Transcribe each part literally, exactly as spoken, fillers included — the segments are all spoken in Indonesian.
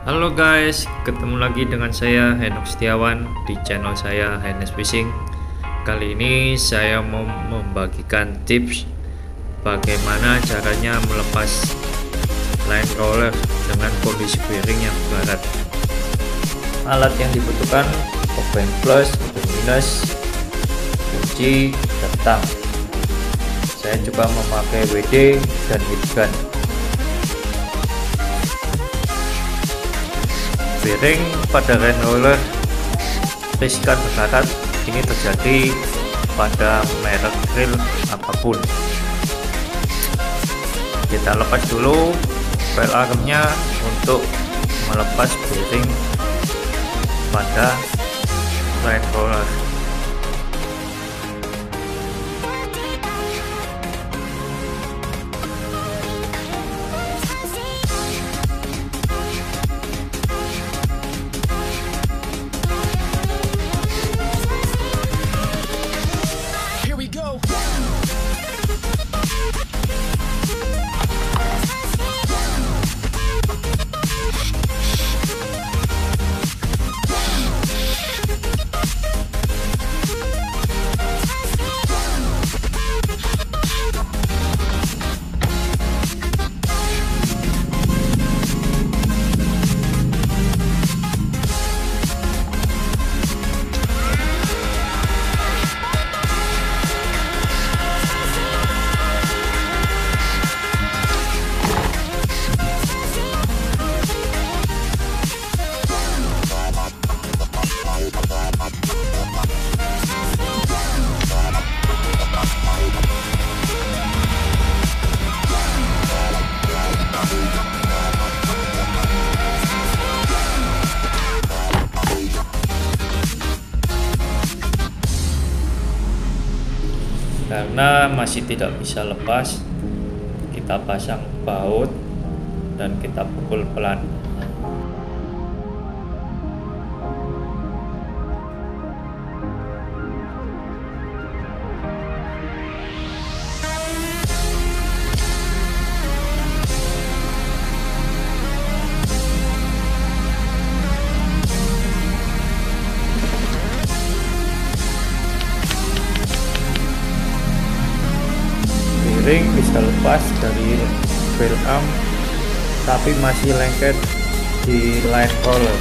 Halo guys, ketemu lagi dengan saya Henok Setiawan di channel saya Hennes Fishing. Kali ini saya mau membagikan tips bagaimana caranya melepas line roller dengan kondisi piring yang berkarat. Alat yang dibutuhkan open plus, open minus, kunci, dan tang. Saya juga memakai W D dan heat gun. Piring pada line roller riskan berkarat ini terjadi pada merek grill apapun. Kita lepas dulu pel armnya untuk melepas piring pada line roller. Karena masih tidak bisa lepas, kita pasang baut dan kita pukul pelan. Piring bisa lepas dari bell arm tapi masih lengket di line roller.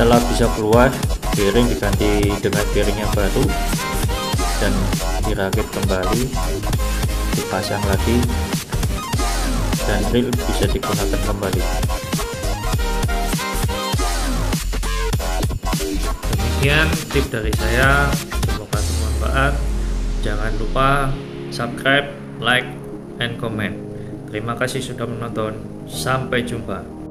Setelah bisa keluar, piring diganti dengan piring yang baru dan dirakit kembali, dipasang lagi, dan reel bisa digunakan kembali. Demikian tip dari saya, semoga bermanfaat. Jangan lupa subscribe, like, and comment. Terima kasih sudah menonton. Sampai jumpa.